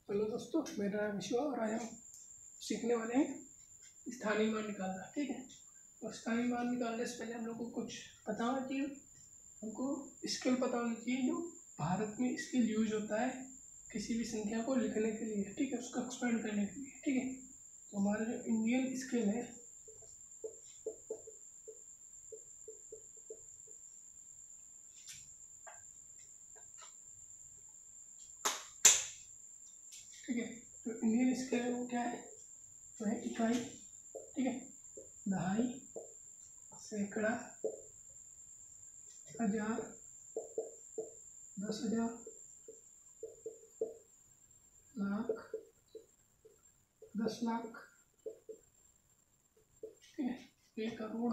Hello दोस्तों, मेरा नाम विश्वा और आज हम सीखने वाले हैं स्थानीय मान निकालना। ठीक है, और स्थानीय मान निकालने से पहले हम लोग को कुछ पता होना चाहिए। हमको स्केल पता होना चाहिए जो भारत में स्केल यूज होता है किसी भी संख्या को लिखने के लिए। ठीक है, उसको एक्सपेंड करने के लिए। ठीक है, तो हमारा जो इंडियन स्केल है ठीक है, तो इंडियन स्केल है वो क्या है, तो है इकाई। ठीक है, दहाई, सैकड़ा, हजार, 10,000, लाख, 10 लाख। ठीक है, 1 करोड़,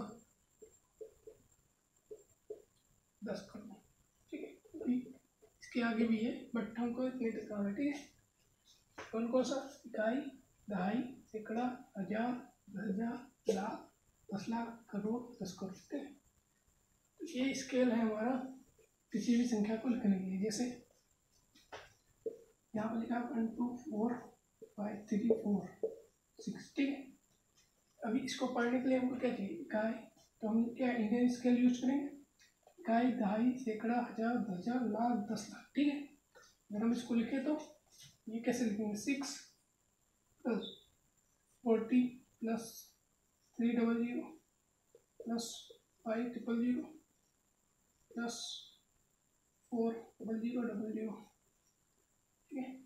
10 करोड़। ठीक है, अभी इसके आगे भी है बट हमको इतने तक आना है। ठीक है, कौन कौन सा, इकाई, दहाई, सैकड़ा, हजार, 10,000, लाख, 10 लाख, करोड़, 10 करोड़। ठीक है, तो ये स्केल है हमारा किसी भी संख्या को लिखने के लिए। जैसे यहाँ पर लिखा 1 2 4 5 3 4 6। ठीक है, अभी इसको पढ़ने के लिए हमको क्या चाहिए, इकाई। तो हम क्या इंडियन स्केल यूज करेंगे, इकाई, दहाई, सैकड़ा, हजार, 10,000, लाख, 10 लाख। ठीक है, अगर हम इसको लिखे तो ये कैसे लिखेंगे, 6 + 40 + 300 + 500 + 40000। ठीक है,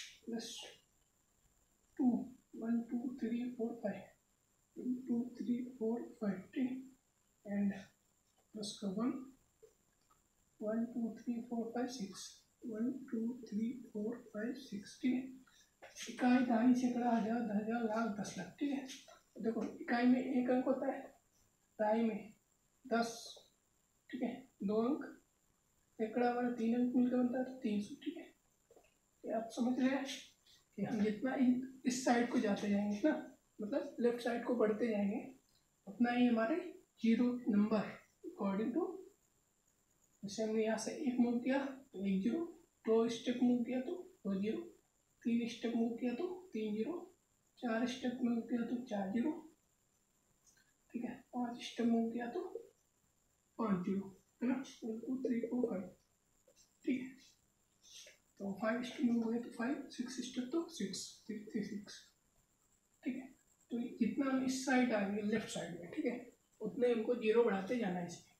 +2 1 2 3 4 5 1 2 3 4 5। ठीक है, एंड प्लस का 1 1 2 3 4 5 6 1 2 3 4 5 6। ठीक है, इकाई, दहाई, सैकड़ा, हजार, 10,000, लाख, 10 लाख। ठीक है, देखो इकाई में 1 अंक होता है, दहाई में 10। ठीक है, 2 अंक, सैकड़ा वाला 3 अंक मिलकर बनता है तो 300। ठीक है, ये आप समझ रहे हैं कि हम जितना इस साइड को जाते जाएंगे ना, मतलब लेफ्ट साइड को बढ़ते जाएंगे, उतना ही हमारे जीरो नंबर अकॉर्डिंग टू, जैसे हमने यहाँ से 1 मूव किया तो 1 जीरो, 2 स्टेप मूव किया तो 2 जीरो, 3 स्टेप मूव किया तो 3 जीरो, 4 स्टेप मूव किया तो 4 जीरो। ठीक है, 5 स्टेप मूव किया तो 5 जीरो, है ना, 1 2 3 4 5। ठीक है, तो 5 स्टेप मूव हुए तो 5, 6 स्टेप तो 6 3 3 6। ठीक है, तो जितना हम इस साइड आएंगे लेफ्ट साइड में, ठीक है, उतने हमको जीरो बढ़ाते जाना है इसमें।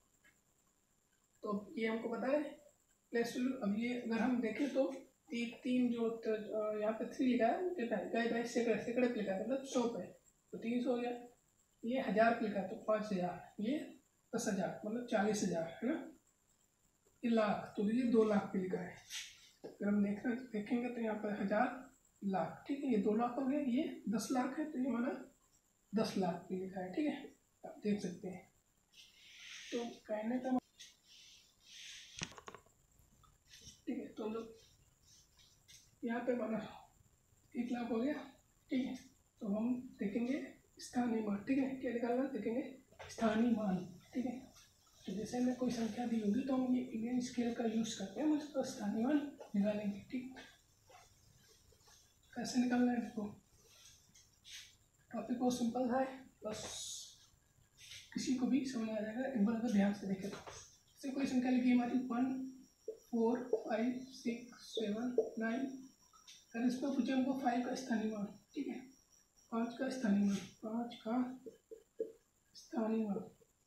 तो ये हमको पता है प्लस। अब ये अगर हम देखें तो 3 जो यहाँ पे 3 लिखा है कितना है, इकाई, सैकड़े, सैकड़े पे लिखा है मतलब 100 पे, तो 300 हो गया। ये हजार पे लिखा है तो 5,000, ये 10,000 मतलब 40,000, है ना। ये लाख, तो ये 2 लाख पे लिखा है। अगर हम देखेंगे तो यहाँ पर 1000 लाख। ठीक है, ये 2 लाख हो गया, ये 10 लाख है तो ये हमारा 10 लाख पे लिखा है। ठीक है, आप देख सकते हैं। तो कहने का, ठीक है, तो हम लोग यहाँ पे हमारा 1 लाख हो गया। ठीक है, तो हम देखेंगे स्थानीय मान। ठीक है, क्या निकालना, देखेंगे स्थानीय मान। ठीक है, तो जैसे हमें कोई संख्या दी होगी तो हम ये इंडियन स्केल का यूज करते हैं, मतलब स्थानीय मान निकालेंगे। ठीक, कैसे निकालना है इसको, टॉपिक बहुत सिंपल है, बस किसी को भी समझ आ जाएगा एक बार अगर ध्यान से देखें तो। जैसे कोई संख्या लिखी हमारी 1 4 5 6 7 9, अगर इसमें पूछे हमको 5 का स्थानीय मान। ठीक है, 5 का स्थानीय मान, 5 का स्थानीय मान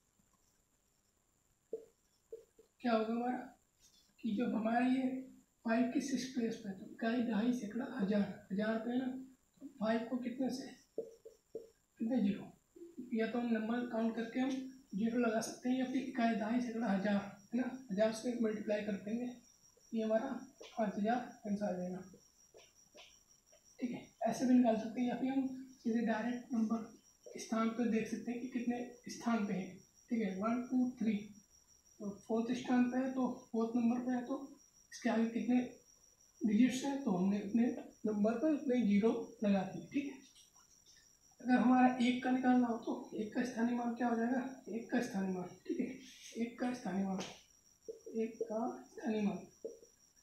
क्या होगा हमारा, कि जब हमारा ये 5 किस प्लेस पे, तो इकाई, दहाई, सैकड़ा, हजार, हजार पे ना, 5 को कितने से, कितने जीरो, या तो हम नंबर काउंट करके हम जीरो लगा सकते हैं, या फिर इकाई, दहाई, सैकड़ा, हजार, है ना, हजार से मल्टीप्लाई कर देंगे, ये हमारा 5,000 आंसर आ जाएगा। ठीक है, ऐसे भी निकाल सकते हैं, या फिर हम सीधे डायरेक्ट नंबर स्थान पर देख सकते हैं कि कितने स्थान पे है। ठीक है, 1 2 3, तो 4th स्थान पे है तो 4th नंबर पे है, तो इसके आगे कितने डिजिट्स हैं, तो हमने उतने नंबर पर उतने जीरो लगा दिए। ठीक है, अगर हमारा 1 का निकालना हो तो 1 का स्थानीय मान क्या हो जाएगा, 1 का स्थानीय मान। ठीक है, 1 का स्थानीय मान, 1 का स्थानीय मान, 1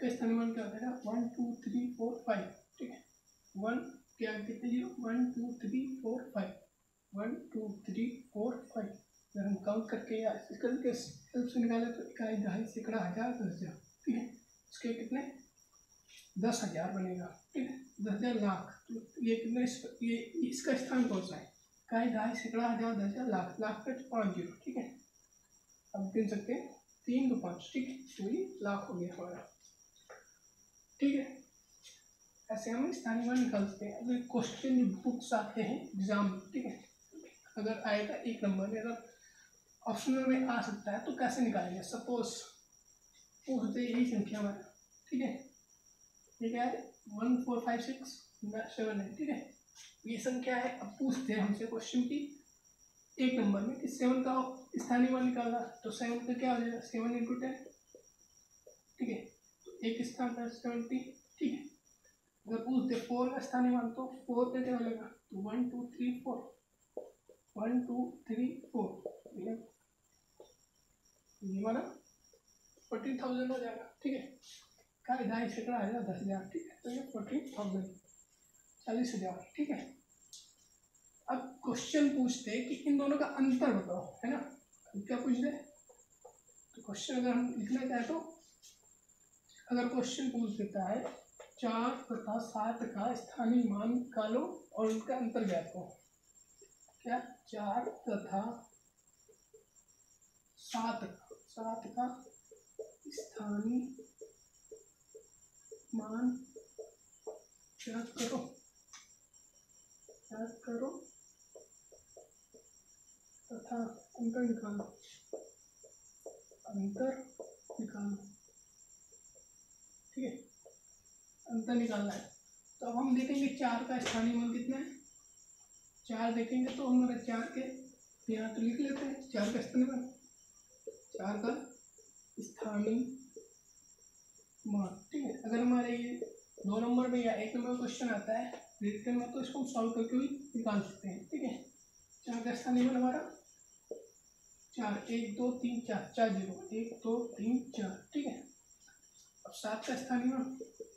का स्थानीय मान क्या हो जाएगा 1 2 3 4 5, ठीक है। 1 क्या कितने 0 1 2 3 4 5 1 2 3 4 5। अगर हम काउंट करके या इसके हेल्प से निकाले तो इकाई, दहाई, सैकड़ा, हज़ार, 10,000, ठीक है। इसके कितने 10,000 बनेगा, ठीक है। 10,000 लाख, तो ये कितने ये इसका स्थान कौन सा है? इकाई, दहाई, सैकड़ा, हज़ार, 10,000, लाख। लाख पे 5 0, ठीक है। अब गिन सकते हैं 3 2 5, ठीक है। तो ये लाख हो गया हमारा, ठीक है। ऐसे हम स्थानीय मान निकाल सकते हैं। अगर क्वेश्चन बुक्स आते हैं एग्जाम में, ठीक है, अगर आएगा 1 नंबर में, अगर ऑप्शन में आ सकता है तो कैसे निकालेंगे? सपोज पूछ दे यही संख्या हमारा, ठीक है। ये क्या है 1 4 5 6 7 है, ठीक है। ये संख्या है। अब पूछते हैं हमसे क्वेश्चन की 1 नंबर में कि 7 का स्थानीय मान निकालना, तो 7 का क्या हो जाएगा 7 × 10, ठीक है। तो एक स्थान पर 70, ठीक है। अगर पूछते 4 का स्थानीय मान तो 4 का क्या मिलेगा, तो 1 2 3 4 1 2 3 4, ये हमारा 40,000 हो जाएगा, ठीक है। का इधाई सैकड़ा आएगा 10,000, ठीक है। तो ये 40,000 40,000, ठीक है। अब क्वेश्चन पूछते हैं कि इन दोनों का अंतर बताओ, है ना। क्या पूछ दे तो क्वेश्चन अगर हम लिखना चाहे तो अगर क्वेश्चन पूछ देता है 4 तथा 7 का स्थानीय मान निकालो और उनका अंतर ज्ञात करो, क्या 4 तथा 7 का स्थानीय मान ज्ञात करो तथा अंतर निकालो, ठीक है। अंतर निकालना है। तो अब हम देखेंगे 4 का स्थानीय मान कितना है। 4 देखेंगे तो हमारे 4 के यहाँ तो लिख लेते हैं 4 का स्थानीय मान, 4 का स्थानीय मान, ठीक है। अगर हमारे ये 2 नंबर में या 1 नंबर क्वेश्चन आता है रिटर्न में तो इसको हम सॉल्व करके भी निकाल सकते हैं, ठीक है। 4 का स्थानीय मान हमारा 4 1 2 3 4 4 0 1 2 3 4, ठीक है। अब 7 का स्थानीय मान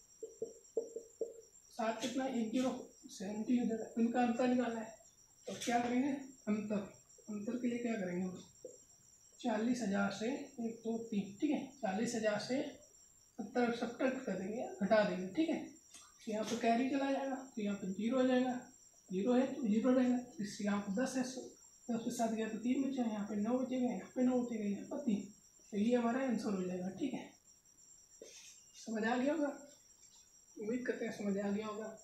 7 कितना 1 0 70 हो जाएगा। इनका अंतर निकालना है तो क्या करेंगे अंतर के लिए क्या करेंगे 40,000 से 1 2 3, ठीक है। 40,000 से 70 कर देंगे, घटा देंगे, ठीक है। यहाँ पर कैरी चला जाएगा तो यहाँ पर 0 हो जाएगा, 0 है तो 0 रहेगा। इस यहाँ पर 10 है, 10 के साथ गया तो 3 बचेगा, यहाँ पे 9 बचेगा, यहाँ पे 9 बचेगा, यहाँ पर 3, तो ये हमारा आंसर हो जाएगा, ठीक है। समझ आ गया होगा, उम्मीद करते हैं समझ आ गया होगा।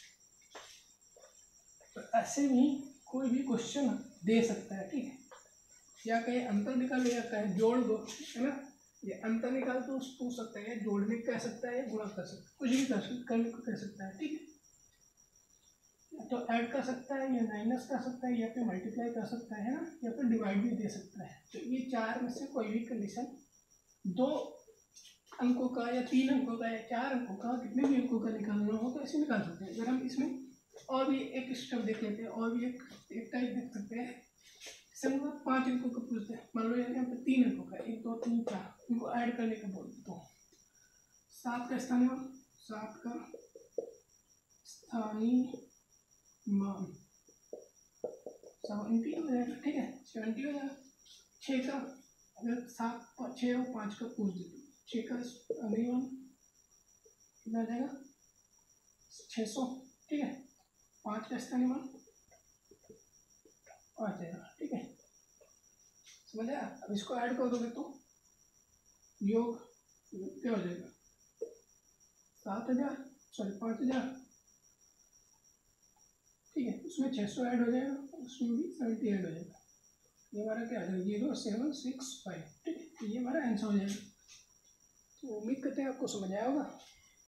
तो ऐसे भी कोई भी क्वेश्चन दे सकता है, ठीक है। या कहीं अंतर निकाल या कहीं जोड़ दो, है ना। ये अंतर निकाल तो पूछ सकता है, जोड़ने कह सकता है, गुणा कर सकता है, कुछ भी करने को कह सकता है, ठीक है। तो ऐड कर सकता है या माइनस कर सकता है या फिर मल्टीप्लाई कर सकता है ना, या फिर डिवाइड भी दे सकता है। तो ये 4 में से कोई भी कंडीशन 2 अंकों का या 3 अंकों का या 4 अंकों का कितने भी अंकों का निकालना हो तो ऐसे निकाल सकते हैं। अगर हम इसमें और भी एक स्टेप देख लेते हैं, और भी एक टाइप देख सकते हैं। समझो 5 अंकों का पूछते हैं, मान लो यहाँ पे 3 अंकों का 1 2 3 4, इनको ऐड करने का बोल दो। 7 का स्थानीय मान 7 का स्थानीय मान 70 हो जाएगा, ठीक है। 70 हो जाएगा। 6 का अगर 7 6 और 5 का पूछ दे तो 6 का स्थानीय मान कितना आ जाएगा 600, ठीक है। 5 का स्थानीय मान 5 जाएगा, ठीक है। समझ आया। अब इसको ऐड कर दोगे तो योग क्या हो जाएगा 7,000 सॉरी 5,000, ठीक है। उसमें 600 ऐड हो जाएगा, उसमें भी 70 ऐड हो जाएगा। ये हमारा क्या आ जाएगा 0765, ठीक है। ये हमारा आंसर हो जाएगा। तो उम्मीद करते हैं आपको समझ आया होगा।